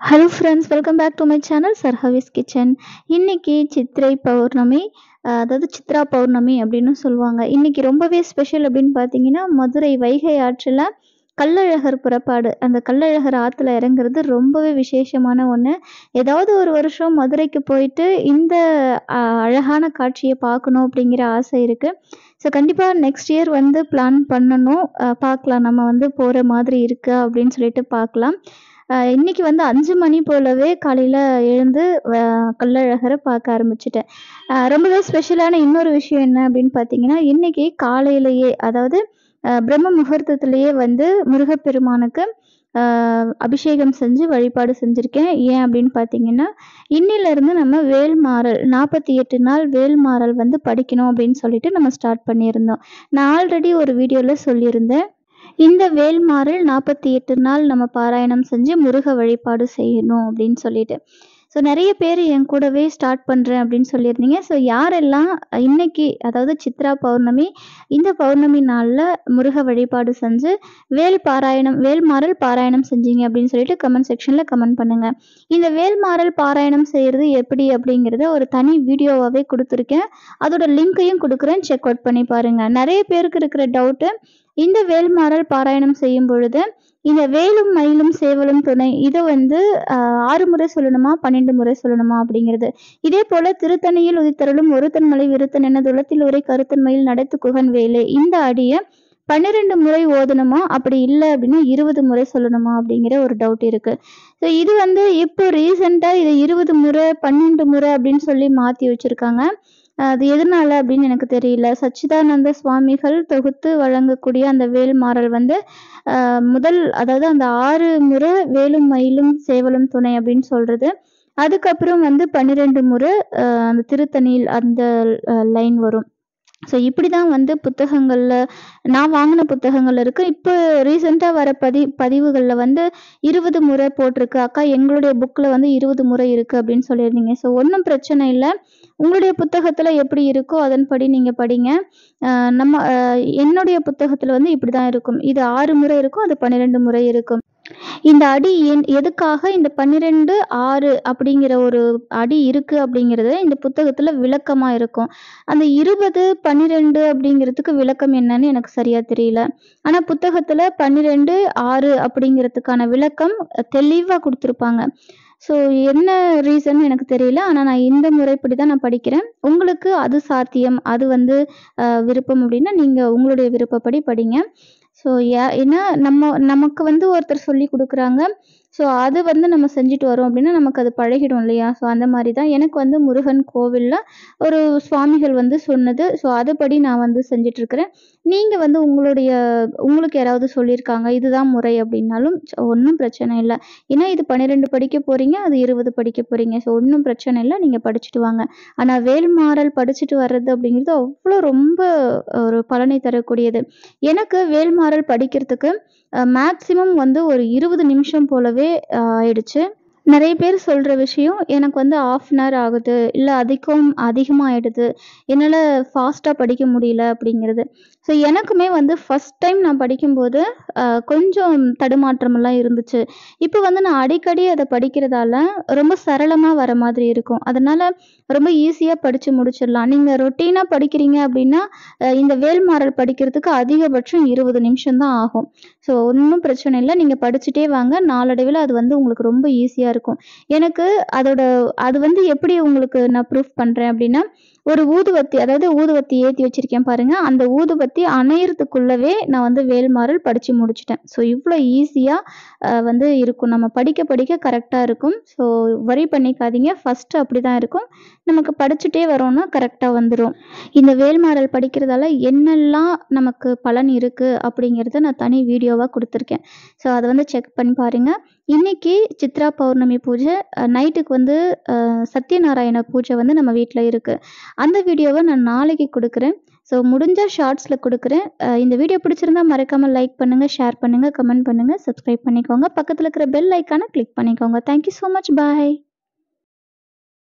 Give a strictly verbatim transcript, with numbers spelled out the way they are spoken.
Hello friends, welcome back to my channel சர்ஹவிஸ் kitchen. இன்னைக்கு சித்திரை பௌர்ணமி, அஹ் அதாவது சித்ரா பௌர்ணமி அப்படின்னு சொல்லுவாங்க. இன்னைக்கு ரொம்பவே ஸ்பெஷல் அப்படின்னு பார்த்தீங்கன்னா, மதுரை வைகை ஆற்றில் கள்ளழகர் புறப்பாடு. அந்த கள்ளழகர் ஆற்றுல இறங்குறது ரொம்பவே விசேஷமான ஒன்று. ஏதாவது ஒரு வருஷம் மதுரைக்கு போயிட்டு இந்த அஹ், அழகான காட்சியை பார்க்கணும் அப்படிங்கிற ஆசை இருக்குது. ஸோ கண்டிப்பாக நெக்ஸ்ட் இயர் வந்து பிளான் பண்ணணும். அஹ், பார்க்கலாம் நம்ம வந்து போகிற மாதிரி இருக்கா அப்படின்னு சொல்லிட்டு பார்க்கலாம். அ இன்னைக்கு வந்து ஐந்து மணி போலவே காலையில எழுந்து வ கள்ளழகர பார்க்க ஆரம்பிச்சுட்டேன். அ ரொம்பவே ஸ்பெஷலான இன்னொரு விஷயம் என்ன அப்படின்னு பார்த்தீங்கன்னா, இன்னைக்கு காலையிலேயே அதாவது அ பிரம்ம முகூர்த்தத்திலேயே வந்து முருகப்பெருமானுக்கு அ அபிஷேகம் செஞ்சு வழிபாடு செஞ்சிருக்கேன். ஏன் அப்படின்னு பார்த்தீங்கன்னா, இன்னிலிருந்து நம்ம வேல்மாறல் நாற்பத்தி எட்டு நாள் வேல்மாறல் வந்து படிக்கணும் அப்படின்னு சொல்லிட்டு நம்ம ஸ்டார்ட் பண்ணியிருந்தோம். நான் ஆல்ரெடி ஒரு வீடியோல சொல்லியிருந்தேன். இந்த வேல்மாறல் நாற்பத்தி எட்டு நாள் நம்ம பாராயணம் செஞ்சு முருக வழிபாடு செய்யணும் அப்படின்னு சொல்லிட்டு. ஸோ நெறைய பேர் என் கூடவே ஸ்டார்ட் பண்றேன் அப்படின்னு சொல்லியிருந்தீங்க. ஸோ யாரெல்லாம் இன்னைக்கு அதாவது சித்ரா பௌர்ணமி, இந்த பௌர்ணமி நாள்ல முருக வழிபாடு செஞ்சு வேல் பாராயணம் வேல்மாறல் பாராயணம் செஞ்சீங்க அப்படின்னு சொல்லிட்டு கமெண்ட் செக்ஷன்ல கமெண்ட் பண்ணுங்க. இந்த வேல்மாறல் பாராயணம் செய்யறது எப்படி அப்படிங்கிறத ஒரு தனி வீடியோவாவே குடுத்துருக்கேன். அதோட லிங்க்கையும் குடுக்குறேன். செக் அவுட் பண்ணி பாருங்க. நெறைய பேருக்கு இருக்கிற டவுட்டு, இந்த வேல்மாறல் பாராயணம் செய்யும் பொழுது இந்த வேலும் மயிலும் சேவலும் துணை இதை வந்து ஆஹ் ஆறு முறை சொல்லணுமா பன்னெண்டு முறை சொல்லணுமா அப்படிங்கிறது. இதே போல திருத்தணியில் உதித்தருளும் ஒருத்தன் மலை விருத்தன் என துளத்தில் உரை கருத்தன்மையில் நடத்து குகன் வேலே இந்த அடிய பன்னிரெண்டு முறை ஓதணுமா, அப்படி இல்லை அப்படின்னா இருபது முறை சொல்லணுமா அப்படிங்கிற ஒரு டவுட் இருக்கு. ஸோ இது வந்து இப்போ ரீசெண்டா இதை இருபது முறை பன்னெண்டு முறை அப்படின்னு சொல்லி மாத்தி வச்சிருக்காங்க. அது எதனால அப்படின்னு எனக்கு தெரியல. சச்சிதானந்த சுவாமிகள் தொகுத்து வழங்கக்கூடிய அந்த வேல்மாறல் வந்து அஹ், முதல் அதாவது அந்த ஆறு முறை வேலும் மயிலும் சேவலும் துணை அப்படின்னு சொல்றது. அதுக்கப்புறம் வந்து பன்னிரெண்டு முறை அஹ், அந்த திருத்தணியில் அந்த லைன் வரும். ஸோ இப்படி தான் வந்து புத்தகங்கள்ல நான் வாங்கின புத்தகங்கள் இருக்கு. இப்போ ரீசெண்டா வர பதி பதிவுகள்ல வந்து இருபது முறை போட்டிருக்கு. அக்கா எங்களுடைய புக்ல வந்து இருபது முறை இருக்கு அப்படின்னு சொல்லியிருந்தீங்க. ஸோ ஒன்றும் பிரச்சனை இல்லை. உங்களுடைய புத்தகத்துல எப்படி இருக்கோ அதன்படி நீங்க படிங்க. அஹ் நம்ம அஹ் என்னுடைய புத்தகத்துல வந்து இப்படிதான் இருக்கும். இது ஆறு முறை இருக்கும், அது பன்னிரெண்டு முறை இருக்கும். இந்த அடி என் எதுக்காக இந்த பன்னிரெண்டு ஆறு அப்படிங்கிற ஒரு அடி இருக்கு அப்படிங்கிறது இந்த புத்தகத்துல விளக்கமா இருக்கும். அந்த இருபது பன்னிரெண்டு அப்படிங்கிறதுக்கு விளக்கம் என்னன்னு எனக்கு சரியா தெரியல. ஆனா புத்தகத்துல பன்னிரெண்டு ஆறு அப்படிங்கிறதுக்கான விளக்கம் தெளிவா கொடுத்துருப்பாங்க. ஸோ என்ன ரீசன் எனக்கு தெரியல. ஆனா நான் இந்த முறைப்படி தான் நான் படிக்கிறேன். உங்களுக்கு அது சாத்தியம், அது வந்து அஹ், விருப்பம் அப்படின்னா நீங்க உங்களுடைய விருப்பப்படி படிங்க. ஸோ யா ஏன்னா நம்ம நமக்கு வந்து ஒருத்தர் சொல்லி கொடுக்குறாங்க. ஸோ அது வந்து நம்ம செஞ்சுட்டு வரோம் அப்படின்னா நமக்கு அது பழகிடும் இல்லையா? ஸோ அந்த மாதிரி தான் எனக்கு வந்து முருகன் கோவிலில் ஒரு சுவாமிகள் வந்து சொன்னது. ஸோ அதுபடி நான் வந்து செஞ்சிட்ருக்கிறேன். நீங்கள் வந்து உங்களுடைய உங்களுக்கு யாராவது சொல்லியிருக்காங்க இதுதான் முறை அப்படின்னாலும் ஒன்றும் பிரச்சனை இல்லை. ஏன்னா இது பன்னிரெண்டு படிக்க போகிறீங்க, அது இருபது படிக்க போகிறீங்க. ஸோ ஒன்றும் பிரச்சனை இல்லை, நீங்கள் படிச்சுட்டு வாங்க. ஆனால் வேல்மாறல் படிச்சுட்டு வர்றது அப்படிங்கிறது அவ்வளோ ரொம்ப ஒரு பலனை தரக்கூடியது. எனக்கு வேல்மாறல் படிக்கிறதுக்கு மேக்ஸிமம் வந்து ஒரு இருபது நிமிஷம் போலவே அஹ், ஆயிடுச்சு. நிறைய பேர் சொல்கிற விஷயம் எனக்கு வந்து ஆஃப் அன் ஹவர் ஆகுது, இல்லை அதிகம் அதிகமாக ஆயிடுது, என்னால் ஃபாஸ்ட்டாக படிக்க முடியல அப்படிங்கிறது. ஸோ எனக்குமே வந்து ஃபஸ்ட் டைம் நான் படிக்கும்போது அஹ், கொஞ்சம் தடுமாற்றமெல்லாம் இருந்துச்சு. இப்போ வந்து நான் அடிக்கடி அதை படிக்கிறதால ரொம்ப சரளமாக வர மாதிரி இருக்கும். அதனால் ரொம்ப ஈஸியாக படித்து முடிச்சிடலாம். நீங்கள் ரொட்டீனாக படிக்கிறீங்க அப்படின்னா அஹ், இந்த வேல்மாறல் படிக்கிறதுக்கு அதிகபட்சம் இருபது நிமிஷம் தான் ஆகும். ஸோ ஒன்றும் பிரச்சனை இல்லை, நீங்கள் படிச்சுட்டே வாங்க. நாளடைவில் அது வந்து உங்களுக்கு ரொம்ப ஈஸியாக இருக்கும். எனக்கு அதோட அது வந்து எப்படி உங்களுக்கு நான் ப்ரூஃப் பண்ணுறேன் அப்படின்னா, ஒரு ஊதுவத்தி அதாவது ஊதுவத்தி ஏற்றி வச்சிருக்கேன் பாருங்க. அந்த ஊதுவத்தி அணையறதுக்குள்ளவே நான் வந்து வேல்மாறல் படித்து முடிச்சிட்டேன். ஸோ இவ்வளோ ஈஸியாக வந்து இருக்கும். நம்ம படிக்க படிக்க கரெக்டாக இருக்கும். ஸோ வரி பண்ணிக்காதீங்க. ஃபஸ்ட்டு அப்படி தான் இருக்கும். நமக்கு படிச்சுட்டே வரோம்னா கரெக்டாக வந்துடும். இந்த வேல்மாறல் படிக்கிறதால என்னெல்லாம் நமக்கு பலன் இருக்குது அப்படிங்கிறத நான் தனி வீடியோவாக கொடுத்துருக்கேன். ஸோ அதை வந்து செக் பண்ணி பாருங்கள். இன்னைக்கு சித்ரா பௌர்ணமி பூஜை, அஹ், நைட்டுக்கு வந்து அஹ், சத்யநாராயண பூஜை வந்து நம்ம வீட்டில் இருக்குது. அந்த வீடியோவை நான் நாளைக்கு கொடுக்குறேன். ஸோ முடிஞ்சால் ஷார்ட்ஸில் கொடுக்குறேன். அஹ், இந்த வீடியோ பிடிச்சிருந்தா மறக்காமல் லைக் பண்ணுங்கள், ஷேர் பண்ணுங்கள், கமெண்ட் பண்ணுங்கள், சப்ஸ்கிரைப் பண்ணிக்கோங்க. பக்கத்தில் இருக்கிற பெல் ஐக்கானை கிளிக் பண்ணிக்கோங்க. Thank you so much. பாய்.